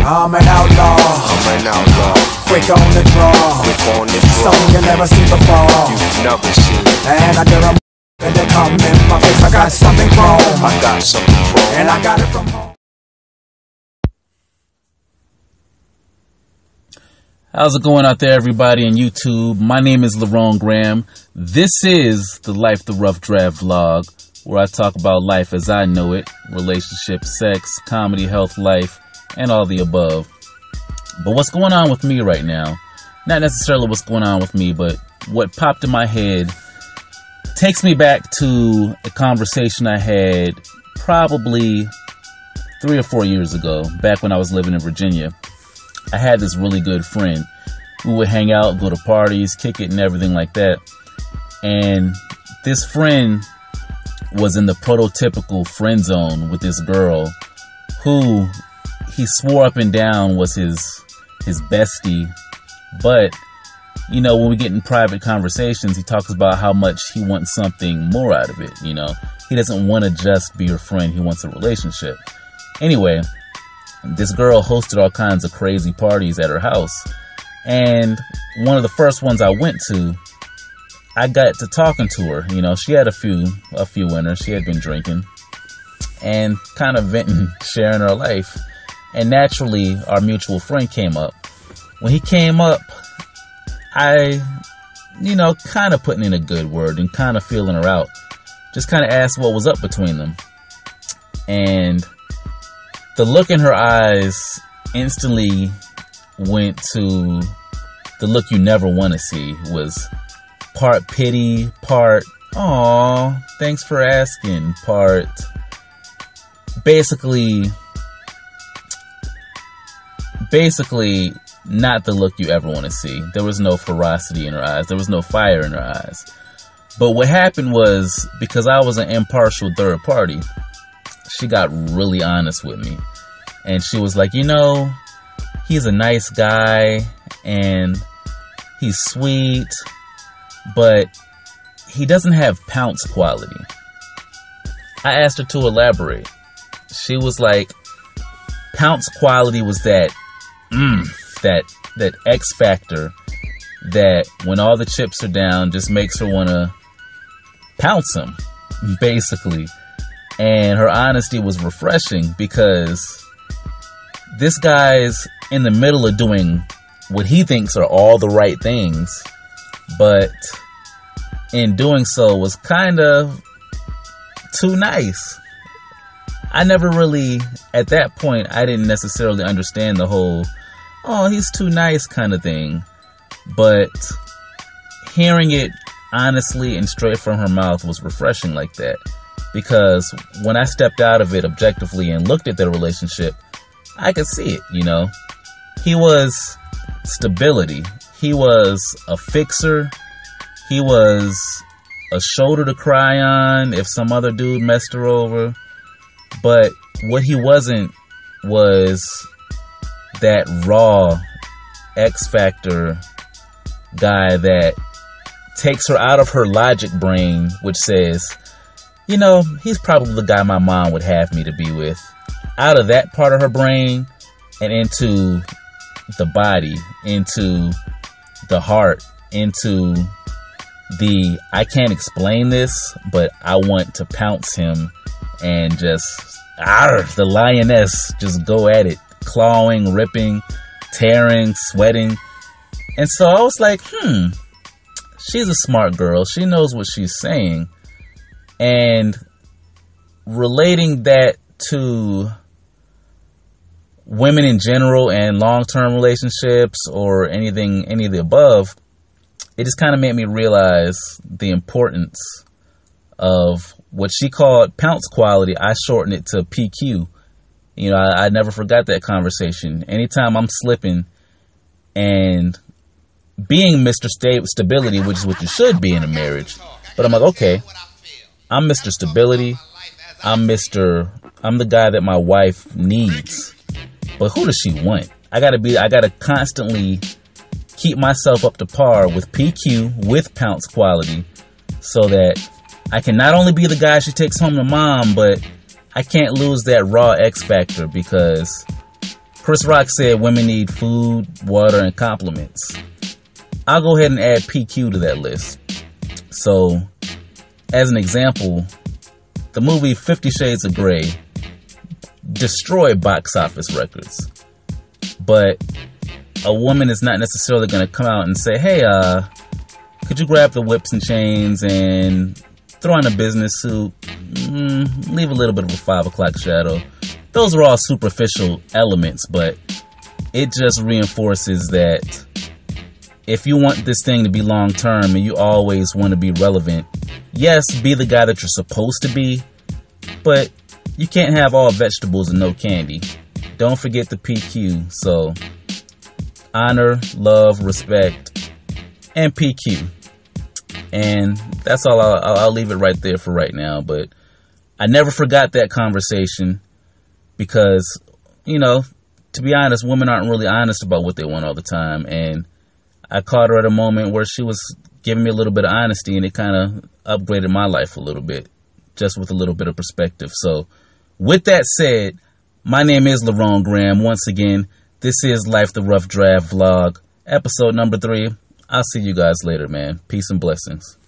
I'm an outlaw. Quick on the draw. Something you never seen before. And I dare a and they come in my face. I got something chrome. And I got it from home. How's it going out there, everybody on YouTube? My name is Lerone Graham. This is the Life the Rough Draft vlog, where I talk about life as I know it, relationships, sex, comedy, health, life, and all the above. But what's going on with me right now? Not necessarily what's going on with me, but what popped in my head takes me back to a conversation I had probably 3 or 4 years ago, back when I was living in Virginia. I had this really good friend. We would hang out, go to parties, kick it and everything like that. And this friend was in the prototypical friend zone with this girl who he swore up and down was his bestie. But, you know, when we get in private conversations, he talks about how much he wants something more out of it, you know. He doesn't want to just be your friend, he wants a relationship. Anyway, this girl hosted all kinds of crazy parties at her house. And one of the first ones I went to, I got to talking to her. You know, she had a few in her. She had been drinking and kind of venting, sharing her life. And naturally, our mutual friend came up. When he came up, I, you know, kind of putting in a good word and kind of feeling her out. Just kind of asked what was up between them. And the look in her eyes instantly went to the look you never want to see. Was part pity, part, "Aw, thanks for asking," part basically not the look you ever want to see. There was no ferocity in her eyes. There was no fire in her eyes. But what happened was, because I was an impartial third party, she got really honest with me. And she was like, you know, he's a nice guy and he's sweet, but he doesn't have pounce quality. I asked her to elaborate. She was like, pounce quality was that X factor that when all the chips are down just makes her want to pounce him, basically. And her honesty was refreshing, because this guy's in the middle of doing what he thinks are all the right things, but in doing so was kind of too nice. I never really, at that point, I didn't necessarily understand the whole, "Oh, he's too nice" kind of thing. But hearing it honestly and straight from her mouth was refreshing like that. Because when I stepped out of it objectively and looked at their relationship, I could see it, you know. He was stability. He was a fixer. He was a shoulder to cry on if some other dude messed her over. But what he wasn't was that raw X Factor guy that takes her out of her logic brain, which says, you know, he's probably the guy my mom would have me to be with. Out of that part of her brain and into the body, into the heart, into the, I can't explain this, but I want to pounce him and just, the lioness, just go at it, clawing, ripping, tearing, sweating. And so I was like, she's a smart girl. She knows what she's saying. And relating that to women in general and long-term relationships or any of the above, it just kind of made me realize the importance of what she called pounce quality. I shortened it to PQ. You know, I never forgot that conversation. Anytime I'm slipping and being Mr. Stability, which is what you should be in a marriage, but I'm like, okay, I'm Mr. Stability. I'm the guy that my wife needs. But who does she want? I gotta constantly keep myself up to par with PQ, with pounce quality, so that I can not only be the guy she takes home to mom, but I can't lose that raw X factor, because Chris Rock said women need food, water, and compliments. I'll go ahead and add PQ to that list. So, as an example, the movie 50 Shades of Grey destroyed box office records. But a woman is not necessarily going to come out and say, hey, could you grab the whips and chains and throw on a business suit, leave a little bit of a 5 o'clock shadow. Those are all superficial elements, but it just reinforces that if you want this thing to be long term and you always want to be relevant, yes, be the guy that you're supposed to be, but you can't have all vegetables and no candy. Don't forget the PQ. So honor, love, respect, and PQ. And that's all. I'll leave it right there for right now. But I never forgot that conversation because, you know, to be honest, women aren't really honest about what they want all the time. And I caught her at a moment where she was giving me a little bit of honesty, and it kind of upgraded my life a little bit, just with a little bit of perspective. So with that said, my name is LaRon Graham. Once again, this is Life the Rough Draft Vlog, episode number 3. I'll see you guys later, man. Peace and blessings.